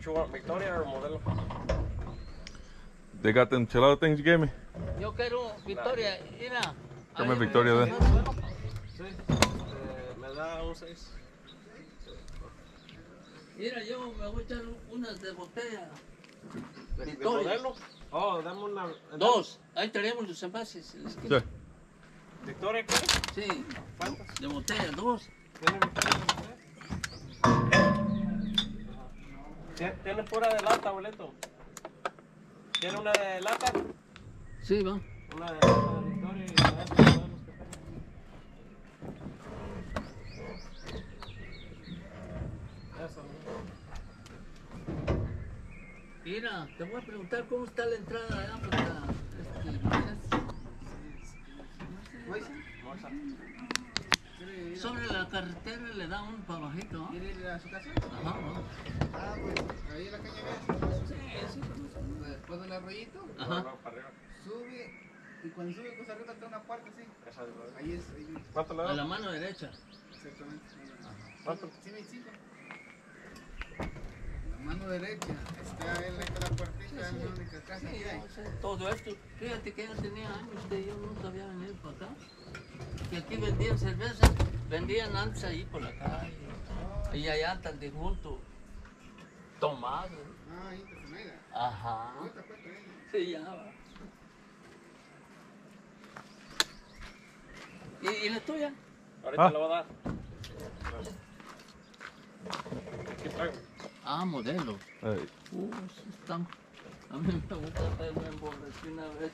What you want, Victoria or Modelo? They got the enchilada things you gave me. Yo quiero Victoria, mira. Dame Victoria de. Sí, me da un 6. Mira, yo me voy a echar unas de botella. ¿De Victoria. Modelo? Oh, dame una. Dos, ahí tenemos los envases. En la esquina. Sí. ¿Victoria qué? Sí, ¿Cuántas? de botella, dos. ¿Tiene Victoria de botella? ¿Tiene pura de lata, boleto? ¿Tiene una de lata? Sí, va. Una de lata de Victoria y de estos modelos que tengo. Eso, Mira, te voy a preguntar cómo está la entrada allá para sobre la carretera le da un para bajito, ¿no? ¿Quiere ir a su casa? Ajá, ¿no? Ah, pues ahí en la calle ves. Sí, sí, Después del arroyito, ajá. no, para arriba. sube. Y cuando sube Costa Rica está una puerta así. Esa de Modelo. Ahí es. Ahí, ¿Cuánto le A la da? mano derecha. exactamente. ¿Cuánto? Sí, 25. La mano derecha. Está en la puertita, es la única casa Sí, que hay. yo sé todo esto. Fíjate que ya tenía años que yo nunca había venido para acá. Y aquí vendían cerveza, vendían antes ahí por la calle. Y allá tan de junto, tomado. Ah, ahí está Zenaida. Ajá. Ahorita cuesta ella. Sí, ya va. ¿Y la tuya? Ahorita Ah. le voy a dar. Aquí traigo. Ah, modelo. Hey. Sí están. A mí me gusta hacerme emborrachar una vez.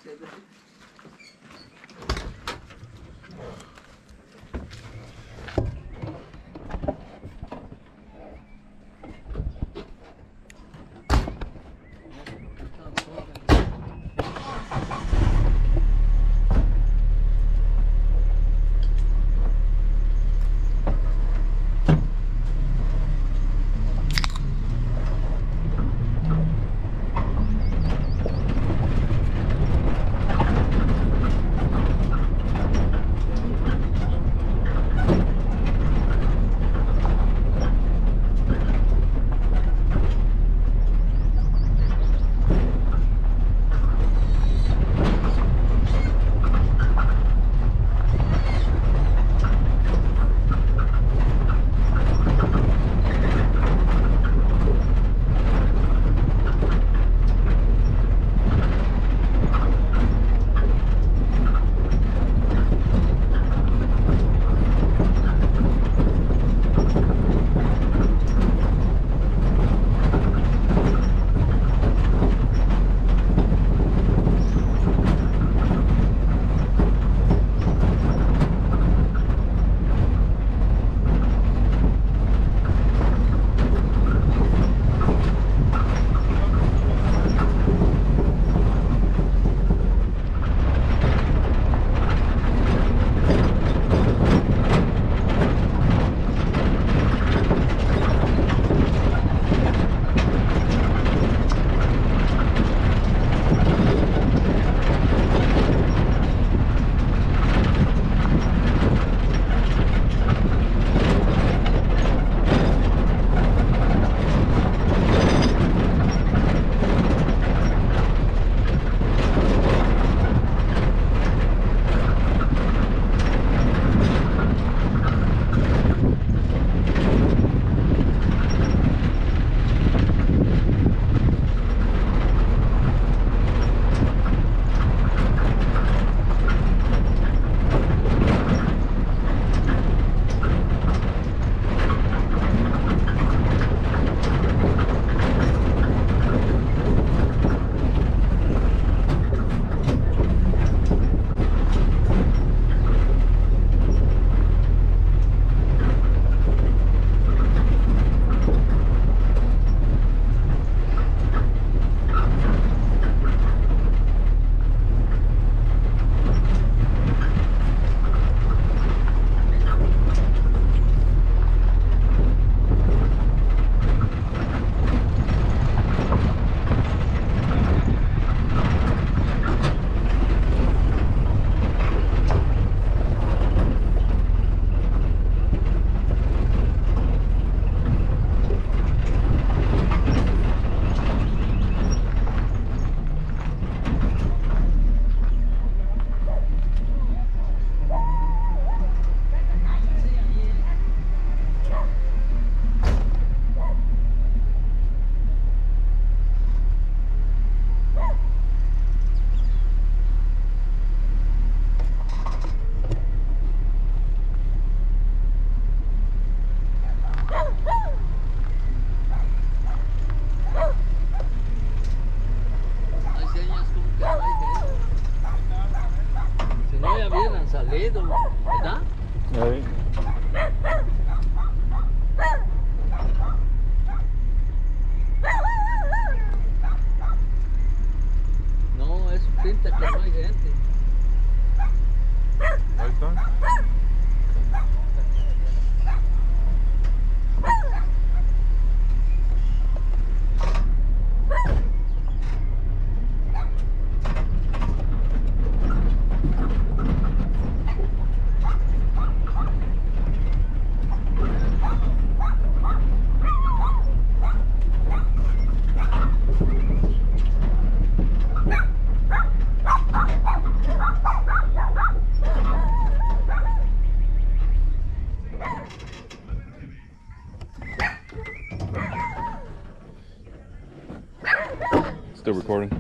Still recording.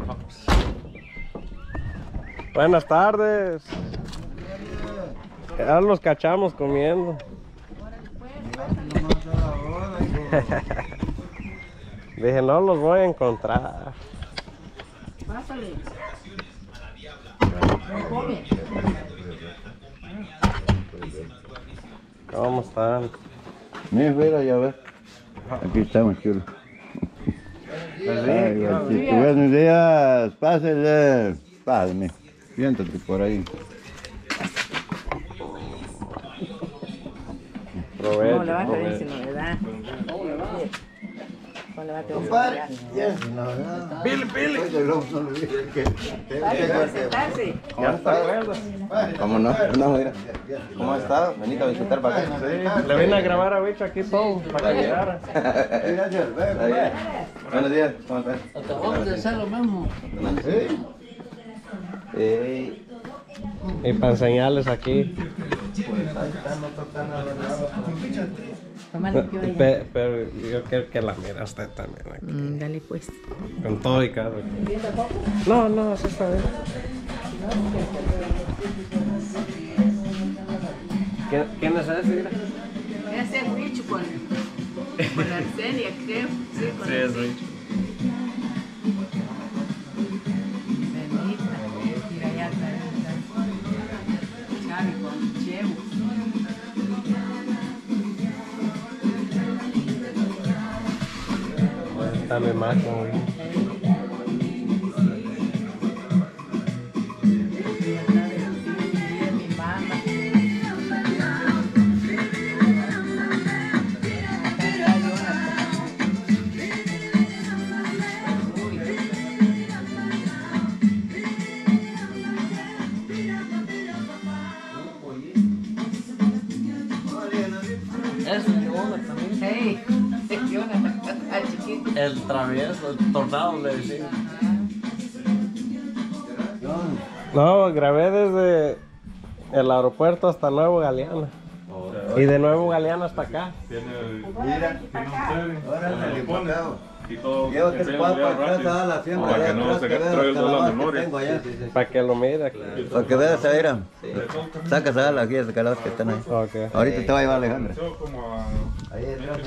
Buenas tardes. Ya los cachamos comiendo. Dije, no los voy a encontrar. Pásale. Come. ¿Cómo están? Mira, ya ves. Aquí estamos, chulo. Ay, gatito. Buenos días, pásale. Pásame. Siéntate por ahí. Provecho, No, levanta bien provecho. sin novedad. No, levanta bien sin Compadre, novedad. ya, no, Pili. Oye, no lo dije que Dale, sentarse. ¿Ya te acuerdas? ¿Cómo no? No, mira. ¿Cómo has estado? Venite a visitar para acá. Sí, le vine a grabar a Wicho aquí todo para que llegara. Gracias, ven. Buenos días, ¿cómo estás? Acabamos de hacer lo mismo. Y para enseñarles aquí. Toma limpio ella. Pero yo quiero que la mire usted también aquí. Dale pues. Con todo y carro. No, así está bien. ¿Quién es ese? Mira. Ese es Wicho con Arcelia, creo. Sí, con Sí, es Wicho. Benita. Mira, allá está. Chavi con Chevo. Está mi máquina, güey. Mi mamá. Es Jonathan también. Hey, Jonathan, está chiquito. El travieso, el tornado le decía. No, grabé desde el aeropuerto hasta Nuevo Galeana. Y de Nuevo Galeana hasta acá. Mira, órale, limpio. Y todo. Llévate el papá atrás a la siembra. Para que no se traiga toda la memoria. Para que lo mire. Para que veas, mira. Sacas a las guías de calabazas que están ahí. Ok. Ahorita te va a llevar Alejandra. Ahí atrás.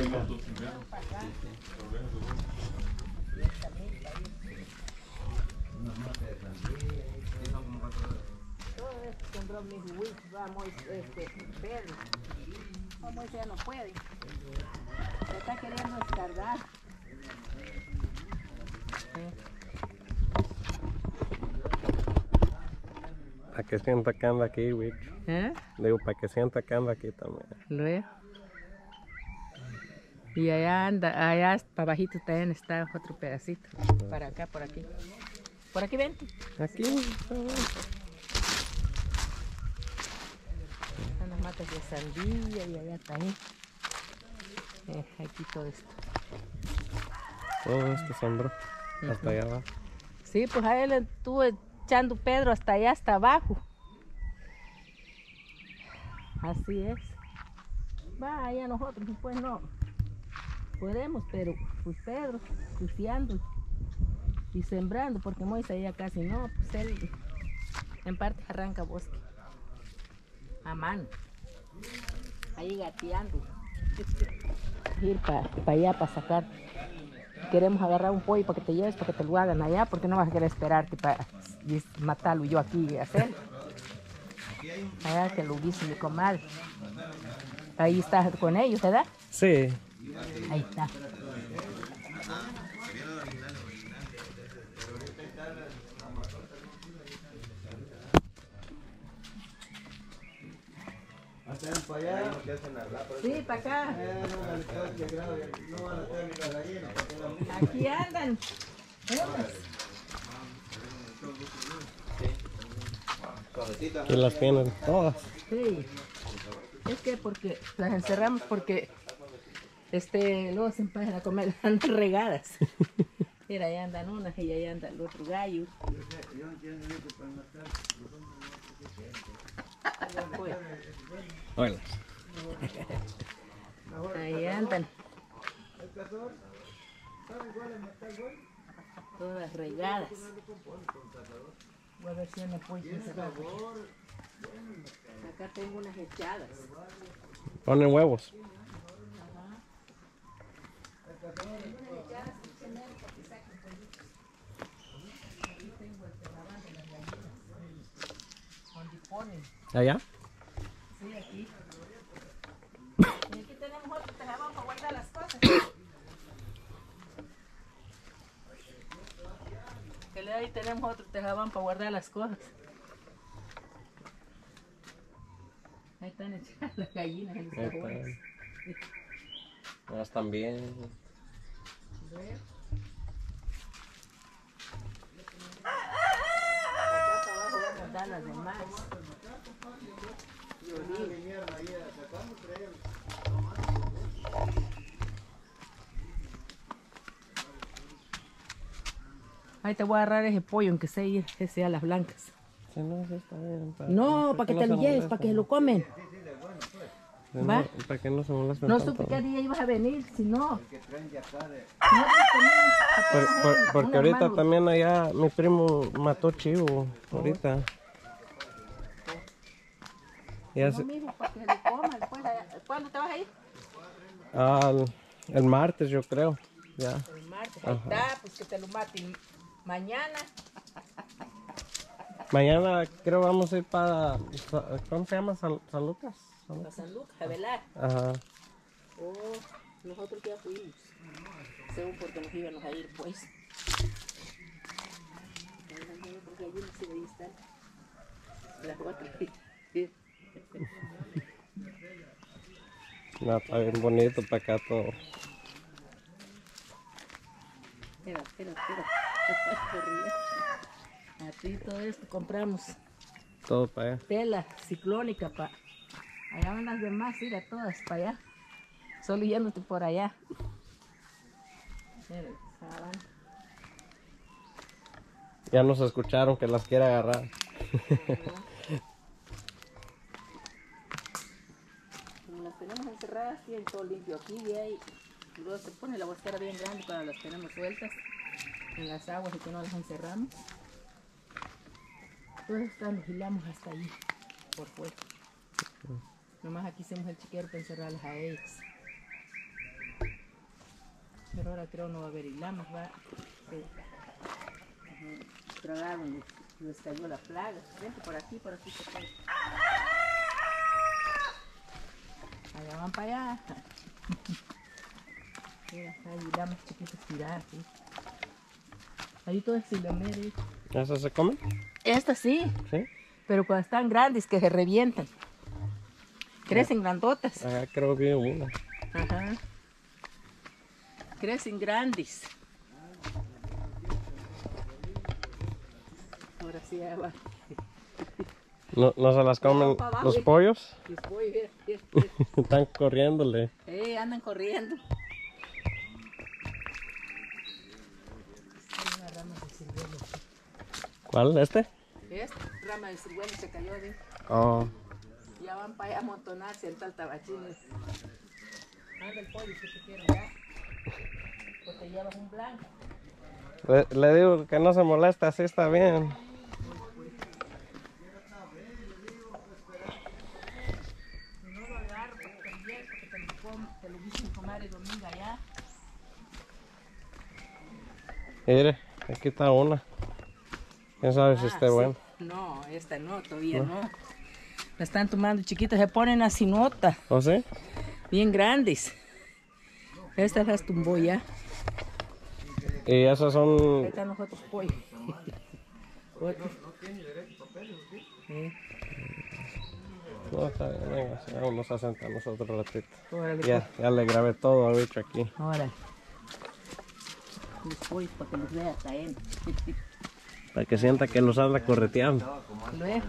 Sembró mis huichos, vamos, Pedro. Como ya no puede. Se está queriendo descargar. Para que sienta que anda aquí, Wicho. Digo, para que sienta que anda aquí también. Luego. Y allá anda, allá para abajito también está otro pedacito. Para acá, por aquí. Por aquí vente. Aquí. Está bueno. Están las matas de sandía y allá también. Aquí todo esto. Todo esto sembró. Hasta allá abajo. Sí, pues a él estuvo echando Pedro hasta allá, hasta abajo. Así es. Va, allá nosotros, pues no podemos, pero pues Pedro, cruciando y sembrando, porque Moisés ya casi no, pues él en parte arranca bosque a mano, ahí gateando, ir para allá para sacar. Queremos agarrar un pollo para que te lleves, para que te lo hagan allá, porque no vas a querer esperarte para matarlo yo aquí y hacerlo. Allá que lo dice mi comadre. Ahí estás con ellos, ¿verdad? Sí. Ahí está. Sí, para acá. Aquí andan. Y las tienen todas. Sí. Es que porque las encerramos porque luego se empiezan a comer, andan regadas. Mira, ahí andan unas y ahí anda el otro gallo. Hola. Ahí andan. Todas regadas. Voy a ver si me puedo encerrar. Acá tengo unas echadas. Ponen huevos. ¿Allá? Sí, aquí. Y aquí tenemos otro tejabón para guardar las cosas. Que ahí tenemos otro tejabón para guardar las cosas. Ahí están echadas las gallinas en los tejabones. Ya están bien. Acá para abajo vamos a dar las demás. Ahí te voy a agarrar ese pollo, aunque sea las blancas. Sí, no, sí está bien. No, para que te lo lleves, para que se lo comen. ¿Va? Para que no se molesten No tanto. supe qué día ibas a venir, si no. Porque ahorita también allá mi primo mató chivo. Ahorita. Ya No, mijo, para que se lo coman. ¿Cuándo te vas a ir? el martes yo creo. Ya. El martes. Ahí está, pues que te lo maten. Mañana. Mañana creo vamos a ir para... ¿Cómo se llama? ¿San Lucas? Para San Lucas, a velar. Ajá. Oh, nosotros ya fuimos. Según porque nos íbamos a ir, pues. Porque allí no se veía estar. Las otras. No, está bien bonito para acá todo. Espera. Corría. Aquí todo esto compramos. Todo para allá. Tela ciclónica para... Allá van las demás, mira, todas para allá. Solo yéndote por allá. Mira, sábana. Ya nos escucharon que las quiere agarrar. Como las tenemos encerradas, tienen todo limpio aquí y ahí. Luego se pone la bosquera bien grande cuando las tenemos sueltas en las aguas y que no las encerramos. Todas estas las vigilamos hasta allí, por fuera. Nomás aquí hacemos el chiquero para encerrarlas a ellas. Pero ahora creo no va a haber hilamas, va. Tragaron, les cayó la plaga. Vente por aquí se puede. Allá van para allá. Mira, hay hilamas chiquitas tiradas. ¿Sí? Ahí todo es silamero. ¿Esas se comen? Estas sí, Sí. pero cuando están grandes que se revientan. Crecen grandotas. Acá creo que vi una. Ajá. Crecen grandes. Ahora sí ya va. ¿No se las comen para abajo, los eh. pollos? Les voy a ver. Están corriéndole. Andan corriendo. Hay una rama de ciruelo. ¿Cuál? ¿Este? Esta rama de ciruelo se cayó de. Oh. Ya van para allá a amontonarse en tal tabachín. Anda el pollo que te quiero ya. O te llevas un blanco. Le digo que no se moleste, así está bien. No lo agarro porque también, porque te lo dicen comer el domingo allá. Mire, aquí está una. ¿Quién sabe si esté sí. buena? No, esta no, todavía no. La están tomando chiquitas, se ponen así nota, ¿O sí? bien grandes. Estas las tumbó ya. Y esas Ahí son... están los otros pollos. No, está bien, venga, sí, vamos a sentarnos otro ratito. Órale, Ya le grabé todo al bicho aquí. Ahora. Los pollos para que los vea caer. Para que sienta que los anda correteando. Luego.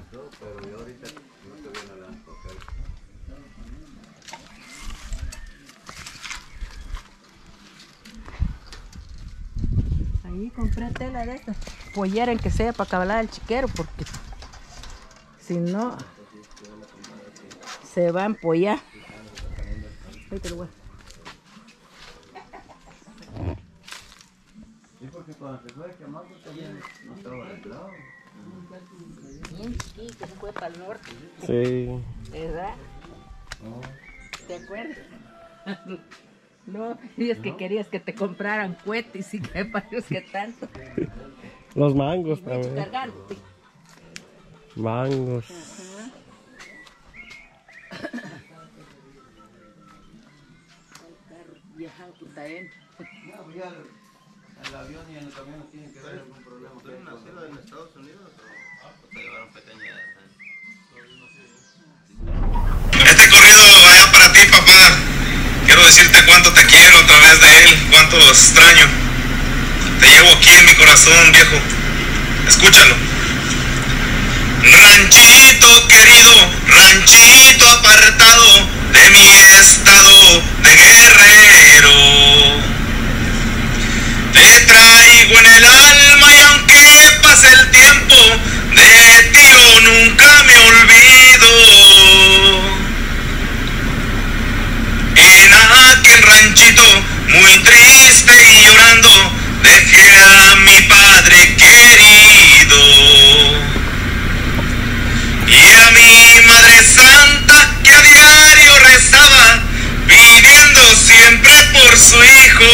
Ahí compré tela de estas. Pollera en que sea para cabalar el chiquero, porque si no se va a empollar. Ahí te lo voy. porque cuando se fue chamaco también no estaba arreglado. Bien chiquito, se fue para el norte, Sí. ¿verdad? ¿Te acuerdas? No, y es que querías que te compraran cohetes y que parios que tanto. Los mangos Me he hecho también. cargarte. Mangos. Viajando Putaén. No, pues ya el avión y en el camión no tienen que ver algún problema. ¿Tú eres nacido en Estados Unidos o te llevaron pequeña edad? Este corrido va para ti, papá. Quiero decirte cuánto te quiero a través de él, cuánto lo extraño. Te llevo aquí en mi corazón, viejo. Escúchalo. Ranchito querido, ranchito apartado de mi estado de Guerrero. Te traigo en el alma y aunque pase el tiempo, de ti yo nunca me olvido. En aquel ranchito, muy triste y llorando, dejé a mi padre querido. Y a mi Madre Santa que a diario rezaba, pidiendo siempre por su hijo.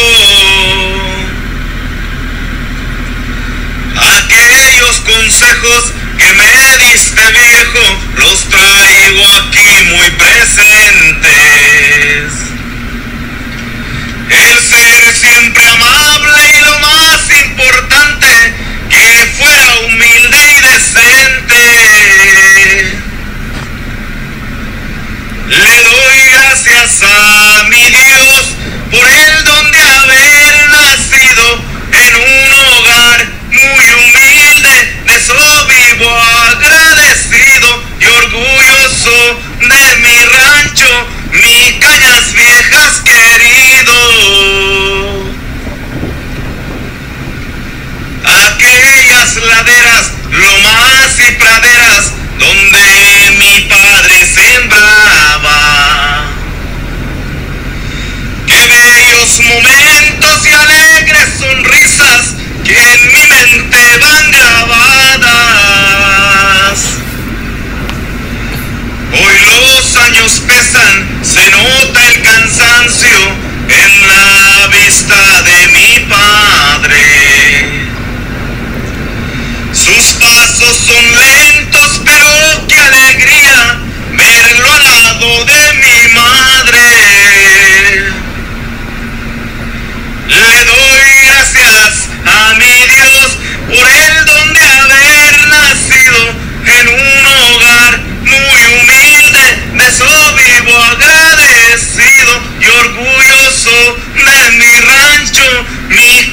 Aquellos consejos que me diste, viejo, los traigo aquí muy presentes. El ser siempre amable y lo más importante, que fuera humilde y decente. Le doy gracias a mi Dios por el don de haber nacido en un hogar muy humilde, de eso vivo agradecido y orgulloso de mi rancho, mi Cañas Viejas querido. Aquellas laderas, lomas y praderas donde mi padre sembraba. Qué bellos momentos y alegres sonrisas que en mi mente van grabadas. Hoy los años pesan, se nota el cansancio en la vista de mi padre. Sus pasos son lentos, pero qué alegría verlo al lado de mi madre. Le doy gracias a mi Dios por el don de haber nacido en un hogar muy humilde, de eso vivo agradecido y orgulloso de mi rancho, mi